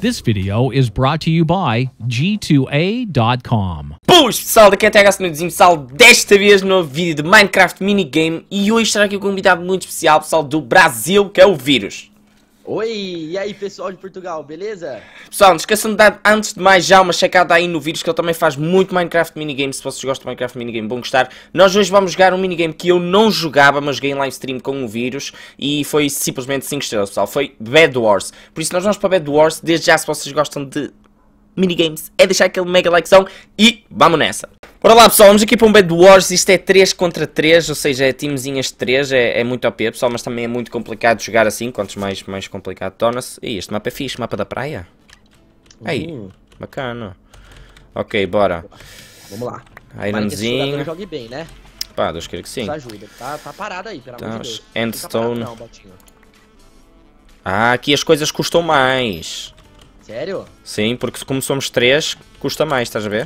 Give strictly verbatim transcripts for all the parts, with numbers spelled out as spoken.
This video is brought to you by G two A dot com. Boas pessoal, daqui é T H Snoodzinho, pessoal, desta vez no novo vídeo de Minecraft Minigame. E hoje estará aqui com um convidado muito especial, pessoal do Brasil, que é o Vírus. Oi, e aí pessoal de Portugal, beleza? Pessoal, não esqueçam de dar, antes de mais, já uma checada aí no Vírus, que ele também faz muito Minecraft Minigame. Se vocês gostam de Minecraft Minigame, vão gostar. Nós hoje vamos jogar um minigame que eu não jogava, mas joguei em live stream com o Vírus. E foi simplesmente cinco estrelas, pessoal. Foi Bed Wars. Por isso nós vamos para Bed Wars. Desde já, se vocês gostam de minigames, é deixar aquele mega likezão e vamos nessa. Bora lá pessoal, vamos aqui para um Bed Wars. Isto é três contra três, ou seja, é teamzinhas de três, é, é muito O P pessoal, mas também é muito complicado de jogar assim, quantos mais, mais complicado torna-se. E este mapa é fixe, mapa da praia. Aí, Uhum. bacana. Ok, bora. Vamos lá. Ironzinho. Jogue bem, né? Pá, Deus queira que sim. Isso ajuda. Tá, tá parado aí, pelo amor de Deus. Endstone. Não, botinho. Ah, aqui as coisas custam mais. Sério? Sim, porque como somos três, custa mais, estás a ver?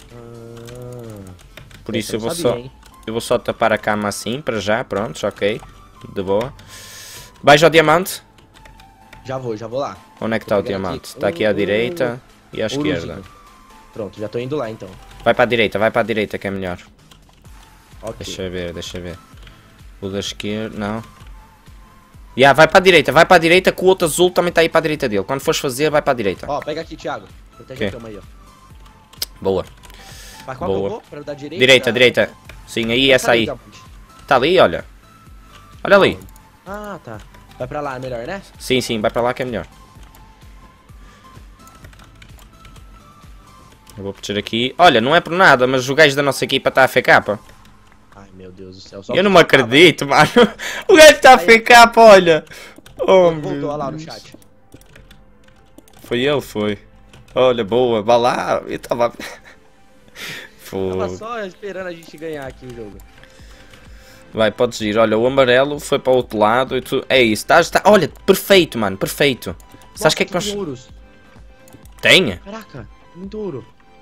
Por isso eu vou sabia, só hein? eu vou só tapar a cama assim, para já, pronto, ok. De boa. Vais ao diamante? Já vou, já vou lá. Onde é que está o pegar diamante? aqui. Está aqui à Uh, direita e à esquerda. Ourozinho. Pronto, já tô indo lá então. Vai para a direita, vai para a direita que é melhor. Ok. Deixa eu ver, deixa eu ver. O da esquerda, não. Já, vai para a direita, vai para a direita que o outro azul também está aí para a direita dele. Quando fores fazer, vai para a direita. Ó, pega aqui, Thiago. Protege Ok. a cama aí, ó. Boa. Pra qual Boa. que eu vou? Pra dar direita? Direita, direita. Sim, aí, essa aí. Cadê? Tá ali, olha. Olha ali. Ah, tá. Vai pra lá, é melhor, né? Sim, sim, vai para lá que é melhor. Eu vou puxar aqui. Olha, não é por nada, mas o gajo da nossa equipa está a F K. Ai, meu Deus do céu. Só Eu não me acredito, mano. O gajo está a F K, olha. Oh, Voltou, meu olha lá no Deus. chat. Foi ele, foi. Olha, boa, vai lá. Eu estava... Tava Foi. só esperando a gente ganhar aqui o jogo. Vai, podes ir. Olha, o amarelo foi para o outro lado e tu... É isso, estás... Tá... Olha, perfeito, mano, perfeito. Sabes o que é que nós... Tem ouros. Tem? Caraca, muito ouro.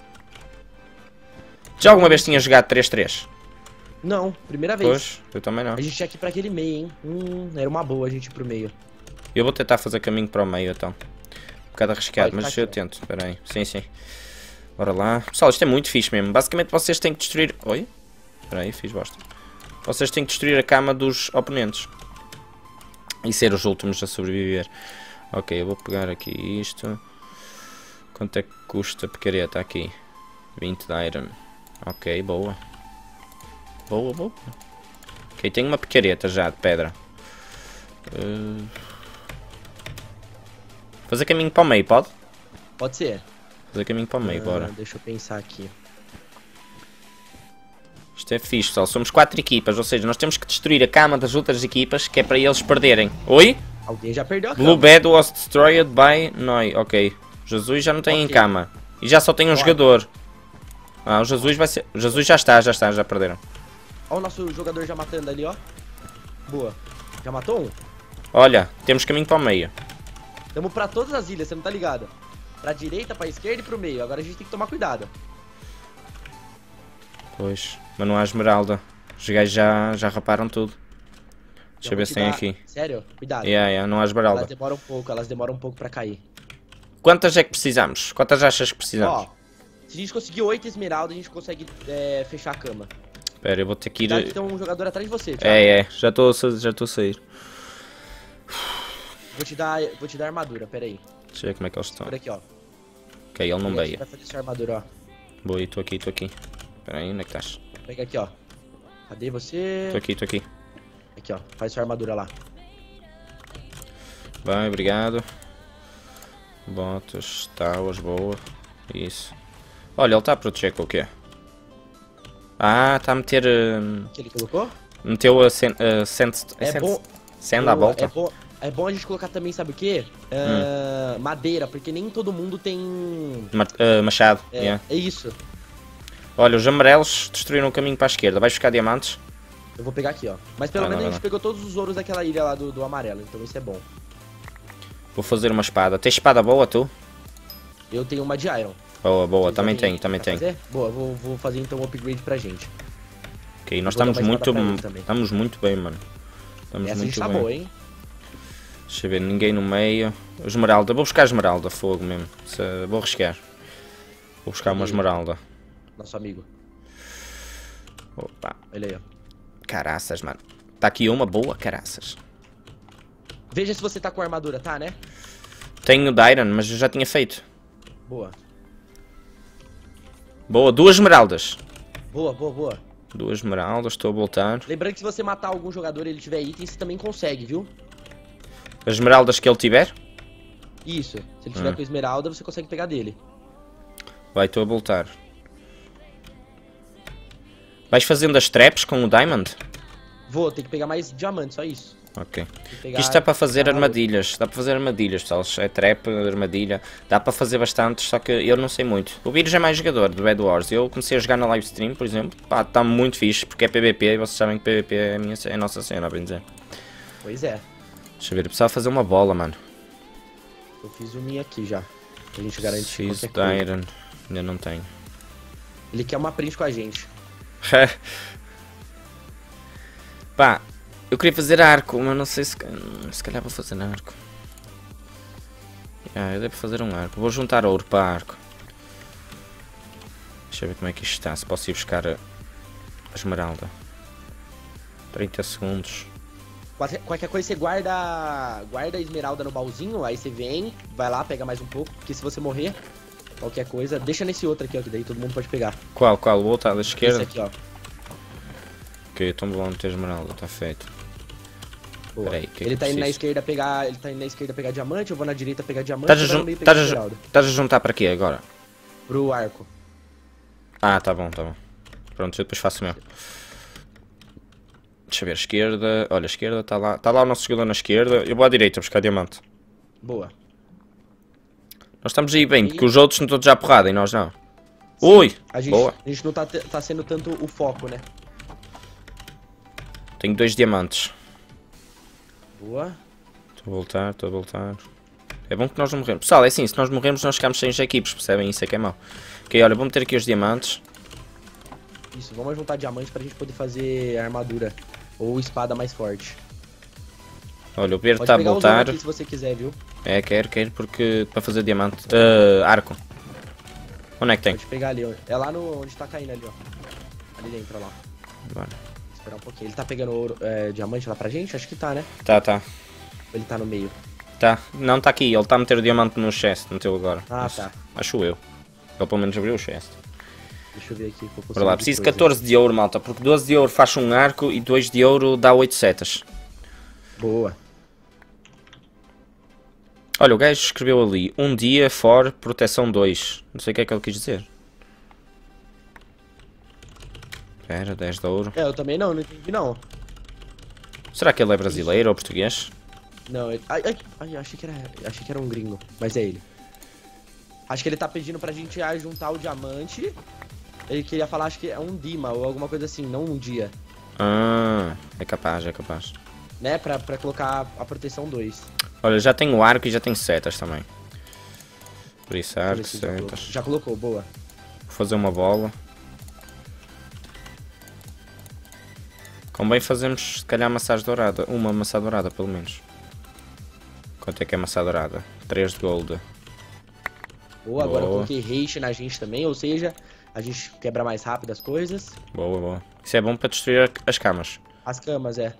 Já alguma vez tinha jogado três três? Não, primeira vez. Pois, eu também não. A gente tinha que ir pra aquele meio, hein? Hum, era uma boa a gente ir pro meio. Eu vou tentar fazer caminho para o meio, então. Um bocado arriscado, Pode, mas tá eu aqui, tento. Espera aí. Sim, sim. Bora lá. Pessoal, isto é muito fixe mesmo. Basicamente vocês têm que destruir... Oi? Espera aí, fiz bosta. Vocês têm que destruir a cama dos oponentes. E ser os últimos a sobreviver. Ok, eu vou pegar aqui isto. Quanto é que custa a picareta aqui? vinte de iron. Ok, boa. Boa, boa. Ok, tenho uma picareta já de pedra. Uh... Fazer caminho para o meio, pode? Pode ser. Fazer caminho para o meio, Ah, bora. Deixa eu pensar aqui. Isto é fixe, pessoal. Somos quatro equipas, ou seja, nós temos que destruir a cama das outras equipas, que é para eles perderem. Oi? Alguém já perdeu a Blue cama. bed was destroyed by Noi. Ok. Jesus já não tem em Ok. cama. E já só tem um Olha. jogador. Ah, o Jesus vai ser... O Jesus já está, já está, já perderam. Ó o nosso jogador já matando ali, ó. Boa. Já matou um? Olha, temos caminho para o meio. Tamo pra todas as ilhas, você não tá ligado? Pra direita, pra esquerda e pro meio. Agora a gente tem que tomar cuidado. Pois, mas não há esmeralda. Os gajos já, já raparam tudo. Deixa Já eu ver vou se te tem dar- aqui. Sério? Cuidado. Yeah, yeah, não há Elas esmeralda. demoram um pouco, elas demoram um pouco pra cair. Quantas é que precisamos? Quantas achas que precisamos? Ó, se a gente conseguir oito esmeraldas, a gente consegue é, fechar a cama. Espera, eu vou ter que ir... Cuidado que tem um jogador atrás de você, Thiago. É, é, já estou já estou a sair. Vou te dar, vou te dar armadura, pera aí. Deixa eu ver como é que eles estão. Por aqui, ó. Ok, ele não Pega aqui, veio. vai fazer sua armadura, ó. Boa, estou aqui, estou aqui. Espera aí, onde é que estás? Pega aqui, ó. Cadê você? Estou aqui, estou aqui. Aqui, ó. Faz sua armadura lá. Vai, obrigado. Botas, tábuas, boa. Isso. Olha, ele está a proteger com o quê? Ah, está a meter... hum, O que ele colocou? meteu a sen, uh, send, É send- bom. send à Boa, volta. É bom, é bom a gente colocar também, sabe o quê? Ah, madeira, porque nem todo mundo tem... Ma- uh, machado. É, Yeah. é isso. Olha, os amarelos destruíram o caminho para a esquerda. Vais buscar diamantes? Eu vou pegar aqui, ó. Mas pelo Ah, menos não, a gente não. pegou todos os ouros daquela ilha lá do, do amarelo, então isso é bom. Vou fazer uma espada. Tens espada boa, tu? Eu tenho uma de Iron. Boa, boa. Vocês Também querem- tenho, também quer tenho. fazer? Boa, vou, vou fazer então um upgrade pra gente. Ok, nós Vou dar estamos uma muito... espada pra ele também. Estamos muito bem, mano. Estamos Essa a gente muito tá bem. boa, hein? Deixa eu ver, ninguém no meio. Esmeralda, vou buscar esmeralda, fogo mesmo. Se, vou arriscar. Vou buscar uma esmeralda. Nosso amigo. Opa. Olha aí, ó. Caraças, mano. Tá aqui uma boa, caraças. Veja se você tá com armadura, tá, né? Tenho o Iron, mas eu já tinha feito. Boa. Boa, duas esmeraldas. Boa, boa, boa. Duas esmeraldas, estou a voltar. Lembrando que se você matar algum jogador e ele tiver itens, você também consegue, viu? As esmeraldas que ele tiver? Isso. Se ele tiver Hum. com esmeralda, você consegue pegar dele. Vai, estou a voltar. Vais fazendo as traps com o Diamond? Vou, tem que pegar mais diamante, só isso. Ok. Tem que pegar- Isto dá para fazer pegar armadilhas. Dá para fazer armadilhas, pessoal. É trap, armadilha. Dá para fazer bastantes, só que eu não sei muito. O Vírus é mais jogador do Bed Wars. Eu comecei a jogar na live stream, por exemplo. Pá, está muito fixe, porque é P V P e vocês sabem que P V P é a, minha, é a nossa cena, bem dizer. Pois é. Deixa eu ver, eu precisava fazer uma bola, mano. Eu fiz o minha aqui já. Pra gente garantir Preciso qualquer de coisa. Iron. Ainda não tenho. Ele quer uma print com a gente. Pá, eu queria fazer arco, mas não sei se, se calhar vou fazer arco. Ah, eu devo fazer um arco. Vou juntar ouro para arco. Deixa eu ver como é que isto está. Se posso ir buscar a, a esmeralda. trinta segundos. Qualquer, qualquer coisa você guarda guarda a esmeralda no baúzinho, aí você vem, vai lá, pega mais um pouco, porque se você morrer, qualquer coisa, deixa nesse outro aqui, ó, que daí todo mundo pode pegar. Qual? Qual? O outro à da esquerda? Esse aqui, ó. Ok, então vou lá meter esmeralda, está feito. Boa. Peraí, que é que ele eu tá indo na preciso? esquerda pegar, ele tá indo na esquerda pegar diamante, eu vou na direita pegar diamante, Estás a, eu vou no jun meio pegar estás a, ju esmeralda. estás a juntar para quê agora? Pro arco. Ah, tá bom, tá bom. Pronto, eu depois faço o meu. Deixa eu ver, esquerda. Olha, a esquerda, está lá. Está lá o nosso jogador na esquerda. Eu vou à direita buscar diamante. Boa. Nós estamos aí bem, E- porque os outros não estão já à porrada e nós não. Ui! A gente, Boa. a gente não tá, te- tá sendo tanto o foco, né? Tenho dois diamantes. Boa. Estou a voltar, estou a voltar. É bom que nós não morremos. Pessoal, é assim, se nós morremos nós ficamos sem os equipes, percebem? Isso é que é mau. Ok, olha, vou meter aqui os diamantes. Isso, vamos juntar diamante pra gente poder fazer armadura. Ou espada mais forte. Olha, o verde Pode está a pegar os voltar. aqui se você quiser, viu? É, quero, quero, porque para fazer diamante. Ah, arco. Onde é que tem? Pode pegar ali, ó. É lá no onde tá caindo ali, ó. Ali dentro, ó lá. Bora. Esperar um pouquinho. Ele tá pegando ouro, é, diamante lá pra gente? Acho que tá, né? Tá, tá. Ou ele tá no meio? Tá. Não, está aqui. Ele está a meter o diamante no chest. Meteu agora. Ah, Mas tá. Acho eu. Ele pelo menos abriu o chest. Deixa eu ver aqui. Que eu Bora lá, preciso de catorze de ouro, malta. Porque doze de ouro faz um arco e dois de ouro dá oito setas. Boa. Olha, o gajo escreveu ali. Um dia for proteção dois. Não sei o que é que ele quis dizer. Espera, dez de ouro. É, eu também não, não entendi não. Será que ele é brasileiro ou português? Não, ele... Ai, ai, ai, achei que era. Achei que era um gringo. Mas é ele. Acho que ele tá pedindo pra gente juntar o diamante. Ele queria falar, acho que é um Dima ou alguma coisa assim, não um dia. Ah, é capaz, é capaz. Né? Pra, pra colocar a proteção dois. Olha, já tenho arco e já tenho setas também. Por isso, Deixa eu ver arco, se já colocou. setas. Já colocou, boa. Vou fazer uma bola. Convém fazermos, se calhar, maçãs dourada. Uma maçã dourada, pelo menos. Quanto é que é maçã dourada? três de gold. Boa, agora eu Boa. coloquei haste na gente também, ou seja, a gente quebra mais rápido as coisas. Boa, boa. Isso é bom para destruir as camas. As camas, é.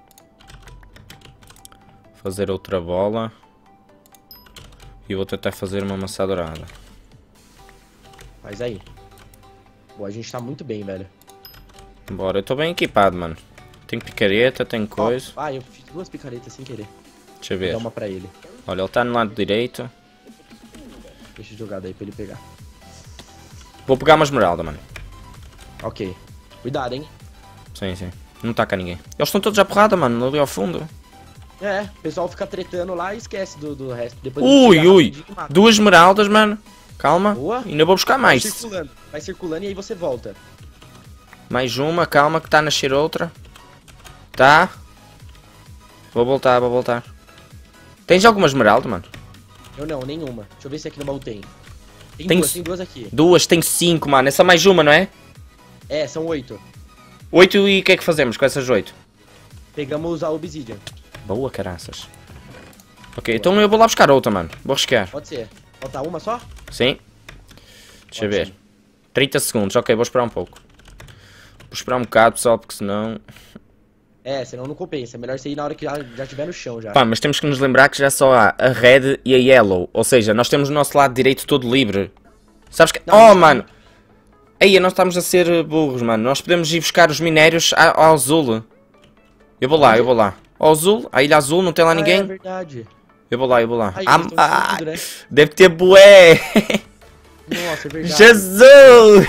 Fazer outra bola. E vou tentar fazer uma maçã dourada. Faz aí. Boa, a gente tá muito bem, velho. Bora, eu estou bem equipado, mano. Tenho picareta, tenho coisa. Ó, ah, eu fiz duas picaretas sem querer. Deixa eu Vou ver. dar uma pra ele. Olha, ele está no lado direito. Deixa eu jogar daí pra ele pegar. Vou pegar uma esmeralda, mano. Ok. Cuidado, hein? Sim, sim. Não está cá ninguém. Eles estão todos à porrada, mano, ali ao fundo. É, o pessoal fica tretando lá e esquece do, do resto. Depois Ui, chega ui. rapidinho e mata. Duas esmeraldas, mano. Calma. Boa. Ainda vou buscar Vai mais. circulando. Vai circulando e aí você volta. Mais uma, calma que está a nascer outra. Tá. Vou voltar, vou voltar. Tens alguma esmeralda, mano? Eu não, nenhuma. Deixa eu ver se aqui no baú tem. Tem, Tem duas, s- tem duas aqui. Duas, tem cinco, mano. É só mais uma, não é? É, são oito. Oito e o que é que fazemos com essas oito? Pegamos a obsidian. Boa, caraças. Ok, então eu vou lá buscar outra, mano. Vou arriscar. Pode ser. Falta uma só? Sim. Deixa eu Pode ver. ser. trinta segundos. Ok, vou esperar um pouco. Vou esperar um bocado, pessoal, porque senão... É, senão não compensa. É melhor você ir na hora que já, já estiver no chão já. Pá, mas temos que nos lembrar que já só há a red e a yellow. Ou seja, nós temos o nosso lado direito todo livre. Sabes que... Não, Oh, isso- mano. Aí, nós estamos a ser burros, mano. Nós podemos ir buscar os minérios ao, ao azul. Eu vou lá, eu vou lá. Ao azul, a ilha azul, não tem lá Ah, ninguém? é verdade. Eu vou lá, eu vou lá. Aí, Ah, eles estão ah, escondidos, né? deve ter bué. Nossa, é verdade. Jesus!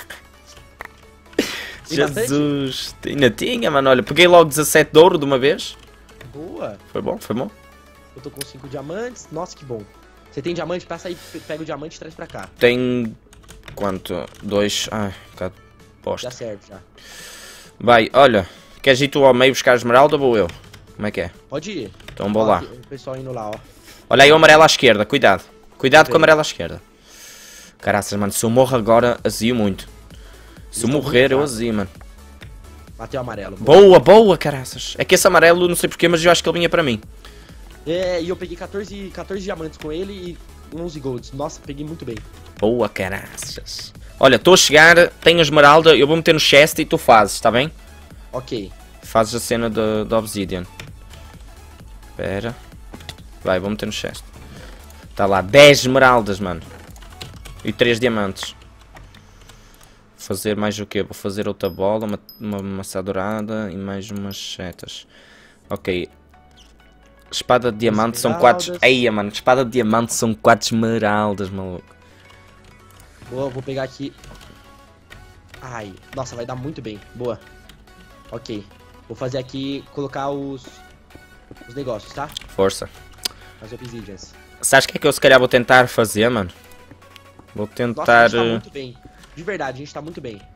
Tem bastante? Jesus! Ainda tinha, mano. Olha, peguei logo dezassete de ouro de uma vez. Boa. Foi bom, foi bom. Eu tô com cinco diamantes. Nossa, que bom. Você tem diamante? Passa aí, pe- pega o diamante e traz pra cá. Tem... Quanto? Dois... Ai, um bocado posto. Já serve, já. Vai, olha. Queres ir tu ao meio buscar a esmeralda ou vou eu? Como é que é? Pode ir. Então vou Ó, lá. aqui, o pessoal indo lá, ó. Olha aí o amarelo à esquerda, cuidado. Cuidado com o Bem. amarelo à esquerda. Caraças, mano, se eu morro agora, azio muito. Se eu Eles tão morrer, muito eu fracos. azio, mano. Matei o amarelo. Boa. Boa, boa, caraças. É que esse amarelo, não sei porquê, mas eu acho que ele vinha para mim. É, e eu peguei quatorze, quatorze diamantes com ele e onze golds. Nossa, peguei muito bem. Boa, caraças. Olha, estou a chegar, tenho a esmeralda, eu vou meter no chest e tu fazes, está bem? Ok. Fazes a cena da da obsidian. Espera. Vai, vou meter no chest. Está lá, dez esmeraldas, mano. E três diamantes. Fazer mais o quê? Vou fazer outra bola, uma, uma maçã dourada e mais umas setas. Ok. Espada de diamante são quatro... Esmeraldas. Eia, mano, espada de diamante são quatro esmeraldas, maluco. Boa, vou pegar aqui. Ai, nossa, vai dar muito bem. Boa. Ok. Vou fazer aqui, colocar os... Os negócios, tá? Força. As obsidians. Sabes o que é que eu se calhar vou tentar fazer, mano? Vou Nossa, a tentar... gente tá eh, muito bem. De verdade, a gente tá muito bem.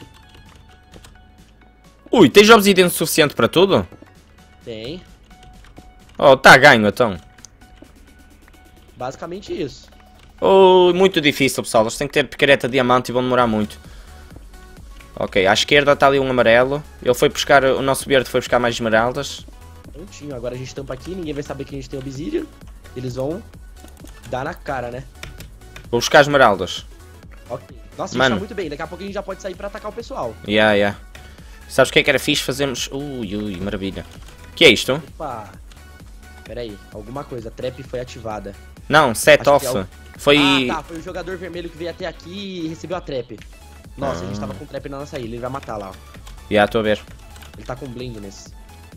Ui, tens obsidian suficiente para tudo? Tem. Oh, tá ganho então. Basicamente isso. Oh, muito difícil, pessoal. Eles têm que ter picareta de diamante e vão demorar muito. Ok, à esquerda está ali um amarelo. Ele foi buscar... O nosso verde foi buscar mais esmeraldas. Prontinho. Agora a gente tampa aqui, ninguém vai saber que a gente tem obsidian. Eles vão dar na cara, né? Vou buscar esmeraldas. Ok. Nossa, a gente Mano. tá muito bem. Daqui a pouco a gente já pode sair pra atacar o pessoal. Yeah, yeah. Sabes o que é que era fixe? Fazemos... Ui, ui, maravilha. O que é isto? Opa. Pera aí. Alguma coisa. A trap foi ativada. Não, set Acho off. que é o- Foi... Ah, tá. Foi o jogador vermelho que veio até aqui e recebeu a trap. Nossa, a gente Ah. tava com trap na nossa ilha. Ele vai matar lá, ó. Yeah, estou a ver. Ele tá com blind nesse.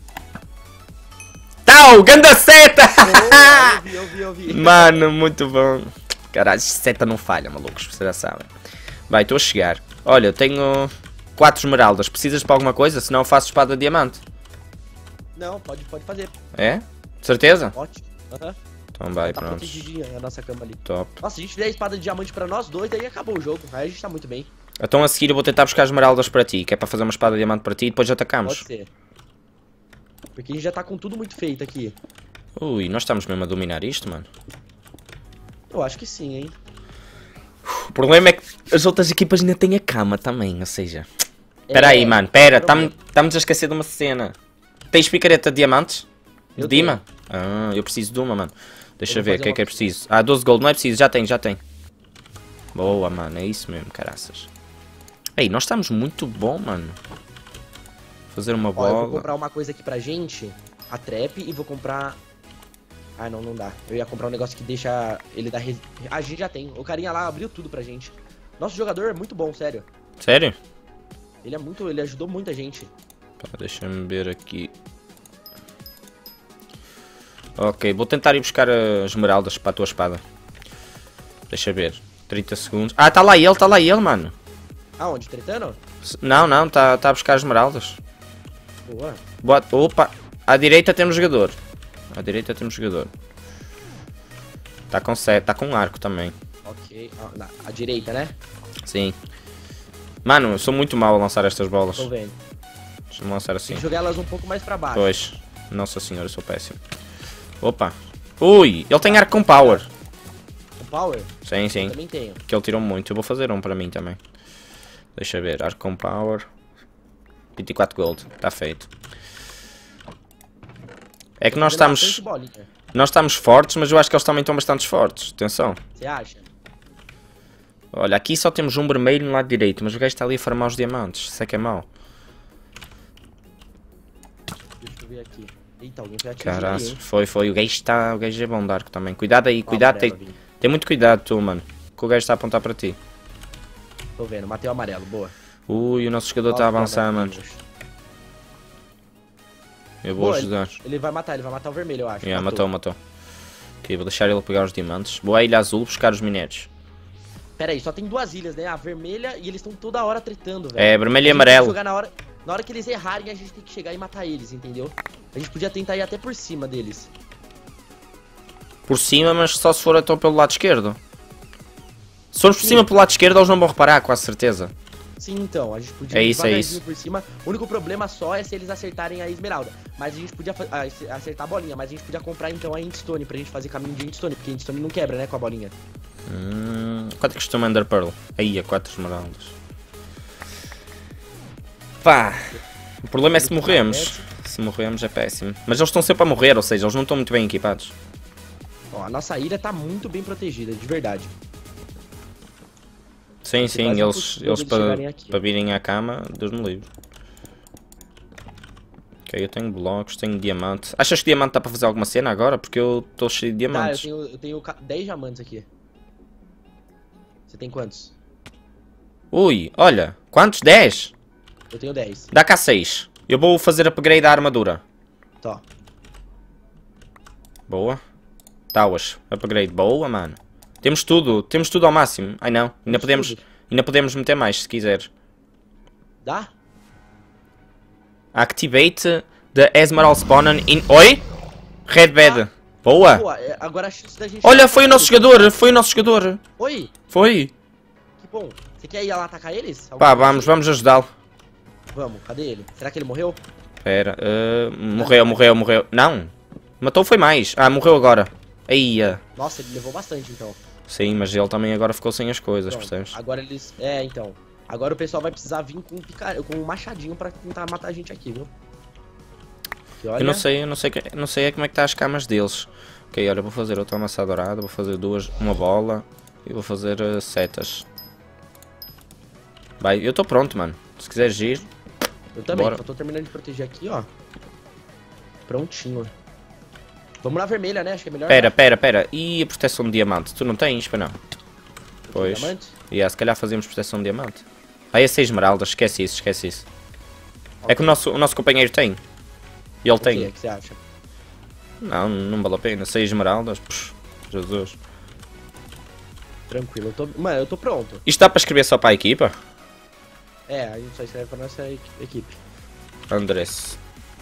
Tau, ganda seta! Oh, eu vi, eu vi, eu vi. Mano, muito bom. Caralho, seta não falha, malucos, vocês já sabem. Vai, estou a chegar. Olha, tenho quatro esmeraldas. Precisas para alguma coisa? Senão eu faço espada de diamante. Não, pode, pode fazer. É? De certeza? Ótimo. Aham. Então vai, Tá pronto. protegidinha a nossa cama ali. Top. Nossa, se a gente fizer a espada de diamante pra nós dois, daí acabou o jogo. Aí a gente tá muito bem. Então a seguir eu vou tentar buscar esmeraldas para ti, que é para fazer uma espada de diamante para ti e depois atacamos. Pode ser. Porque a gente já tá com tudo muito feito aqui. Ui, nós estamos mesmo a dominar isto, mano. Eu acho que sim, hein. O problema é que as outras equipas ainda têm a cama também, ou seja... Espera É, aí, mano, espera, provavelmente. estamos a esquecer de uma cena. Tens picareta de diamantes? De Eu Dima? Ah, eu preciso de uma, mano. Deixa Eu eu vou ver, o fazer que é uma que é pra preciso? Ah, doze gold, não é preciso, já tem, já tem. Boa, mano, é isso mesmo, caraças. Ei, nós estamos muito bom, mano. Fazer uma Ó, eu vou bola. comprar uma coisa aqui pra gente, a trap, e vou comprar... Ah, não, não dá. Eu ia comprar um negócio que deixa ele dar... Res... Ah, a gente já tem. O carinha lá abriu tudo pra gente. Nosso jogador é muito bom, sério. Sério? Ele é muito... Ele ajudou muita gente. Pá, deixa-me ver aqui. Ok, vou tentar ir buscar as esmeraldas para a tua espada. Deixa ver. trinta segundos. Ah, tá lá ele, tá lá ele, mano. Aonde? Tretando? Se- Não, não, tá, tá a buscar as esmeraldas. Boa. Bota, opa, à direita temos jogador. À direita temos jogador. Tá com sete, tá com um arco também. Ok. Ah, na, à direita, né? Sim. Mano, eu sou muito mau a lançar estas bolas. Tô vendo. Deixa-me lançar assim. Tem que jogar elas um pouco mais pra baixo. Pois. Nossa senhora, eu sou péssimo. Opa. Ui, ele tem arco com power. O power? Sim, Eu sim. também tenho. Que ele tirou muito. Eu vou fazer um para mim também. Deixa eu ver. Arco com power. vinte e quatro gold. Está feito. É que nós Fazendo estamos... bastante bolinha. Nós estamos fortes, mas eu acho que eles também estão bastante fortes. Atenção. Você acha? Olha, aqui só temos um vermelho no lado direito, mas o gajo está ali a farmar os diamantes. Isso é que é mau. Deixa eu ver aqui. Eita, alguém foi aqui. Caralho, foi, foi. O gajo está. O gajo é bom de arco também. Cuidado aí, cuidado. Tem, tem muito cuidado, tu, mano. Que o gajo está a apontar para ti. Tô vendo, matei o amarelo, boa. Ui, o nosso jogador está a avançar, mano. Eu vou boa, ajudar. Ele, ele vai matar, ele vai matar o vermelho, eu acho. Yeah, matou, matou. Ok, vou deixar ele pegar os diamantes. Vou à ilha azul buscar os minérios. Pera aí, só tem duas ilhas, né? A vermelha e eles estão toda hora tretando, velho. É, vermelho e amarelo. Jogar na hora, na hora que eles errarem, a gente tem que chegar e matar eles, entendeu? A gente podia tentar ir até por cima deles. Por cima, mas só se for então pelo lado esquerdo. Se for por cima pelo lado esquerdo, eles não vão reparar, com a certeza. Sim, então, a gente podia é ir isso, é isso. por cima. O único problema só é se eles acertarem a esmeralda. Mas a gente podia acertar a bolinha, mas a gente podia comprar então a Endstone pra gente fazer caminho de Endstone, porque Endstone não quebra, né, com a bolinha. Hum, quanto é que custa uma Ender Pearl? Aí, a quatro esmeraldas. Pá, o problema é se morremos. Se morremos é péssimo. Mas eles estão sempre a morrer, ou seja, eles não estão muito bem equipados. Ó, a nossa ilha tá muito bem protegida, de verdade. Sim, sim, eles, eles para, para virem à cama, Deus me livre. Ok, eu tenho blocos, tenho diamante. Achas que diamante dá para fazer alguma cena agora? Porque eu estou cheio de diamantes. Tá, eu tenho, eu tenho dez diamantes aqui. Você tem quantos? Ui, olha, quantos? dez? Eu tenho dez. Dá cá seis. Eu vou fazer upgrade da armadura. Tá. Boa. Tauas, upgrade, boa, mano. Temos tudo, temos tudo ao máximo. Ai não, ainda podemos, ainda podemos meter mais se quiser. Dá? Activate the Esmeralda Spawner in... Oi? Red Bed. Ah, boa. boa. Agora a chance da gente... Olha, foi o nosso jogador, foi o nosso jogador. Oi? Foi. Que bom. Você quer ir lá atacar eles? Algum Pá, vamos, vamos ajudá-lo. Vamos, cadê ele? Será que ele morreu? Pera, uh, morreu, morreu, morreu. Não, matou foi mais. Ah, morreu agora. Aí. Uh... Nossa, ele levou bastante então. Sim, mas ele também agora ficou sem as coisas, Pronto, percebes? agora eles... É, então. Agora o pessoal vai precisar vir com um, picar... com um machadinho pra tentar matar a gente aqui, viu? Que, olha... Eu não sei, eu não sei, não sei como é que tá as camas deles. Ok, olha, vou fazer outra massa dourada, vou fazer duas, uma bola e vou fazer uh, setas. Vai, eu estou pronto, mano. Se quiseres ir... Eu também, bora. Só tô terminando de proteger aqui, ó. Prontinho. Vamos na vermelha, né? Acho que é melhor. Pera, né? pera, pera. E a proteção de diamante? Tu não tens, para não? Pois. Diamante? E yeah, se calhar fazemos proteção de diamante. Ah, esse é esmeralda, esquece isso, esquece isso. Okay. É que o nosso, o nosso companheiro tem. E ele o tem. O que é que você acha? Não, não vale a pena. seis esmeraldas, pux, Jesus. Tranquilo, eu tô... Mano, eu tô pronto. Isto dá para escrever só para a equipa? É, a gente só escreve pra nossa equipe. Andrés.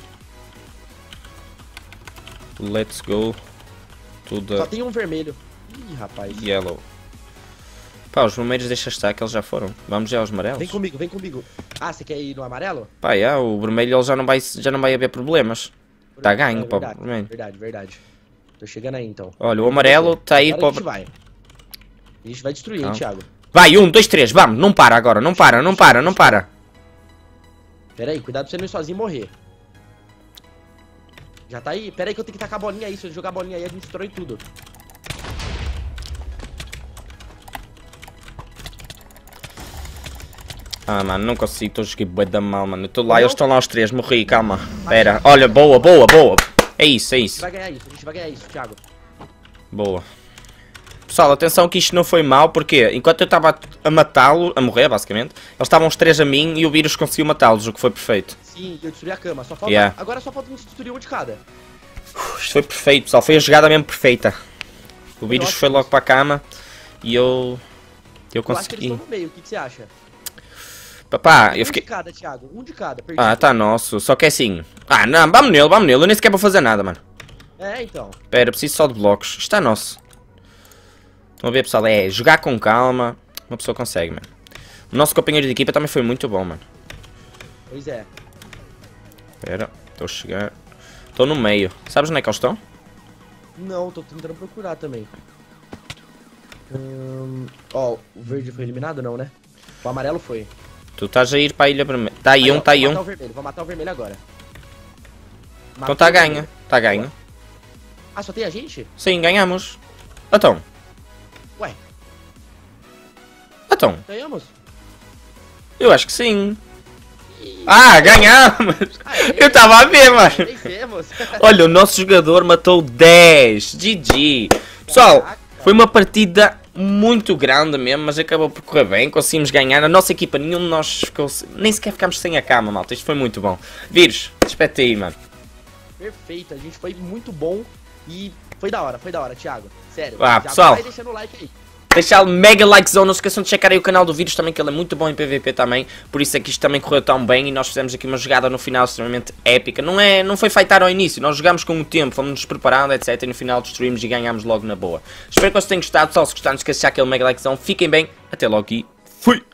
Let's go to the... Só tem um vermelho. Ih, rapaz. Yellow. Pá, os vermelhos deixa estar que eles já foram. Vamos já aos amarelos. Vem comigo, vem comigo. Ah, você quer ir no amarelo? Pá, yeah, o vermelho ele já não vai, já não vai haver problemas. Está ganho, é, pá, verdade, o vermelho. Verdade, verdade. Tô chegando aí então. Olha, o amarelo está aí para. A para... gente vai. A gente vai destruir, hein, Thiago. Vai, um, dois, três, vamos. Não para agora, não para, não para, não para. Pera aí, cuidado pra você não ir sozinho e morrer. Já tá aí? Pera aí que eu tenho que tacar a bolinha aí. Se eu jogar a bolinha aí, a gente destrói tudo. Ah, mano, não consigo, estou a jogar bué da mal, mano. Estou lá, eles estão lá os três, morri, calma. Pera, olha, boa, boa, boa. É isso, é A gente isso. vai ganhar isso, a gente vai ganhar isso, Thiago. Boa. Pessoal, atenção que isto não foi mal, porque enquanto eu estava a matá-lo, a morrer, basicamente, eles estavam os três a mim e o vírus conseguiu matá-los, o que foi perfeito. Sim, eu destruí a cama. Só falta... Yeah. Agora só falta destruir um de cada. Uf, isto foi perfeito, pessoal. Foi a jogada mesmo perfeita. O vírus foi logo para a cama e eu... Eu consegui. Eu acho que eles estão no meio, o que, que você acha? Papá, eu um fiquei... Um de cada, Thiago. Um de cada, perdido. Ah, tá nosso. Só que é assim... Ah, não, vamos nele, vamos nele. Eu nem sequer vou fazer nada, mano. É, então. Espera, preciso só de blocos. Isto é nosso. Estão a ver, pessoal? É jogar com calma. Uma pessoa consegue, mano. O nosso companheiro de equipa também foi muito bom, mano. Pois é. Espera, estou a chegar. Estou no meio. Sabes onde é que eles estão? Não, tô tentando procurar também. Hum... Ó, o verde foi eliminado não, né? O amarelo foi. Tu estás a ir para a ilha vermelha. Tá aí, aí um, tá aí um. Vou matar o vermelho agora. Então tá ganho. Tá ganho. Ah, só tem a gente? Sim, ganhamos. Então. Ué, Então. ganhamos? Eu acho que sim. Ah, ganhamos! Aê. Eu estava a ver, mano. Vencemos. Olha, o nosso jogador matou dez. G G. Pessoal, Caraca. foi uma partida muito grande mesmo, mas acabou por correr bem. Conseguimos ganhar. A nossa equipa, nenhum de nós ficou... Nem sequer ficámos sem a cama, malta. Isto foi muito bom. Vírus, despete aí, mano. Perfeito, a gente foi muito bom e foi da hora, foi da hora, Thiago. Sério. Ah, já pessoal. vai deixando o like aí. Deixar o mega likezão, não se esqueçam de checar aí o canal do Vírus também, que ele é muito bom em P V P também. Por isso é que isto também correu tão bem e nós fizemos aqui uma jogada no final extremamente épica. Não, é, não foi fightar ao início, nós jogámos com o tempo, fomos-nos preparando, etcétera. E no final destruímos e ganhámos logo na boa. Espero que vocês tenham gostado, pessoal. Se gostaram, não se esqueçam de deixar aquele mega likezão. Fiquem bem, até logo e fui!